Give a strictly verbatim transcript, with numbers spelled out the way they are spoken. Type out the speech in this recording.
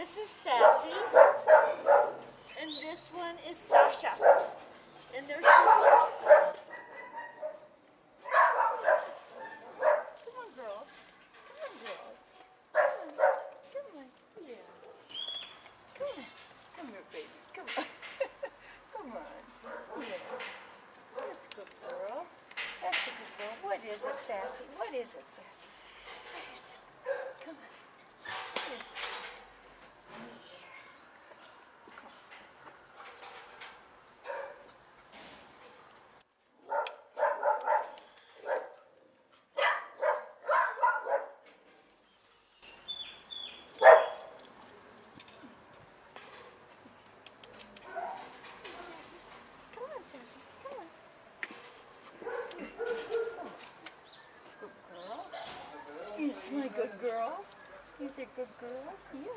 This is Sassie, and this one is Sasha, and they're sisters. Come on, girls. Come on, girls. Come on. Come on. Yeah. Come on. Come here, baby. Come on. Come on. Yeah. That's a good girl. That's a good girl. What is it, Sassy? What is it, Sassy? What is it? Come on. What is it, Sassy? Sassie, come on. Good girl. It's my good girls. These are good girls. Yeah.